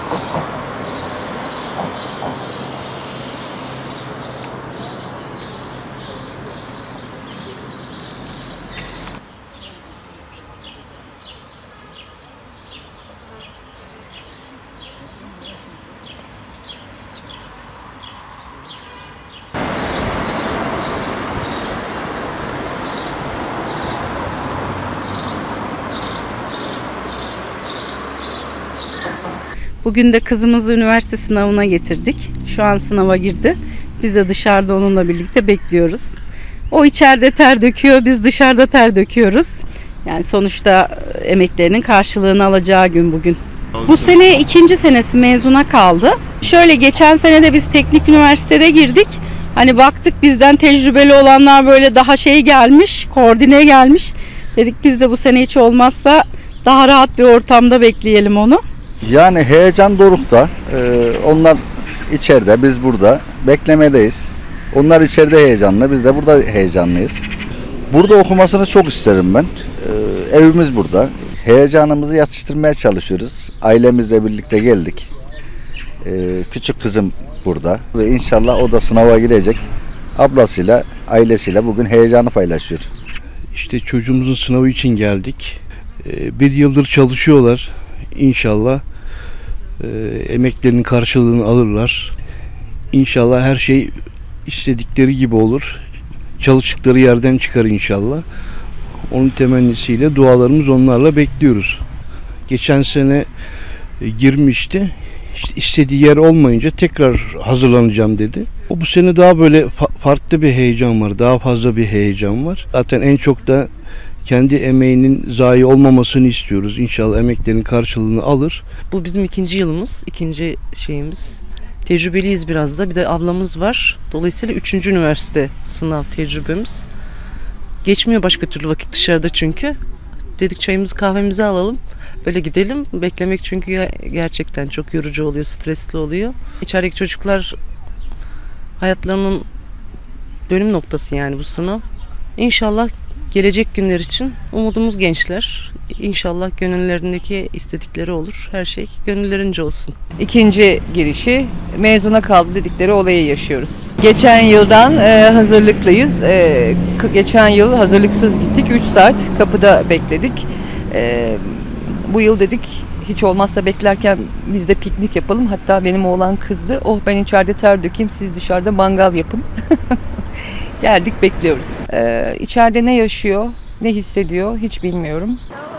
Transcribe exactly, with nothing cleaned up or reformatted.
Bugün de kızımızı üniversite sınavına getirdik. Şu an sınava girdi. Biz de dışarıda onunla birlikte bekliyoruz. O içeride ter döküyor, biz dışarıda ter döküyoruz. Yani sonuçta emeklerinin karşılığını alacağı gün bugün. Bu sene ikinci senesi mezuna kaldı. Şöyle geçen sene de biz teknik üniversitede girdik. Hani baktık bizden tecrübeli olanlar böyle daha şey gelmiş, koordine gelmiş. Dedik biz de bu sene hiç olmazsa daha rahat bir ortamda bekleyelim onu. Yani heyecan dorukta. Ee, onlar içeride, biz burada. Beklemedeyiz. Onlar içeride heyecanlı, biz de burada heyecanlıyız. Burada okumasını çok isterim ben. Ee, evimiz burada. Heyecanımızı yatıştırmaya çalışıyoruz. Ailemizle birlikte geldik. Ee, küçük kızım burada ve inşallah o da sınava girecek. Ablasıyla, ailesiyle bugün heyecanı paylaşıyor. İşte çocuğumuzun sınavı için geldik. Ee, bir yıldır çalışıyorlar. İnşallah e, emeklerinin karşılığını alırlar. İnşallah her şey istedikleri gibi olur. Çalıştıkları yerden çıkar inşallah. Onun temennisiyle dualarımız onlarla bekliyoruz. Geçen sene e, girmişti. İşte istediği yer olmayınca tekrar hazırlanacağım dedi. O bu sene daha böyle fa- farklı bir heyecan var. Daha fazla bir heyecan var. Zaten en çok da kendi emeğinin zayi olmamasını istiyoruz. İnşallah emeklerinin karşılığını alır. Bu bizim ikinci yılımız, ikinci şeyimiz. Tecrübeliyiz biraz da. Bir de ablamız var. Dolayısıyla üçüncü üniversite sınav tecrübemiz. Geçmiyor başka türlü vakit dışarıda çünkü. Dedik çayımızı kahvemizi alalım. Öyle gidelim. Beklemek çünkü gerçekten çok yorucu oluyor, stresli oluyor. İçerideki çocuklar hayatlarının dönüm noktası yani bu sınav. İnşallah gelecek günler için umudumuz gençler. İnşallah gönüllerindeki istedikleri olur. Her şey gönüllerince olsun. İkinci girişi mezuna kaldı dedikleri olayı yaşıyoruz. Geçen yıldan e, hazırlıklıyız. E, geçen yıl hazırlıksız gittik. üç saat kapıda bekledik. E, bu yıl dedik hiç olmazsa beklerken biz de piknik yapalım. Hatta benim oğlan kızdı. Oh ben içeride ter dökeyim, siz dışarıda mangal yapın. Geldik bekliyoruz. Ee, içeride ne yaşıyor, ne hissediyor hiç bilmiyorum.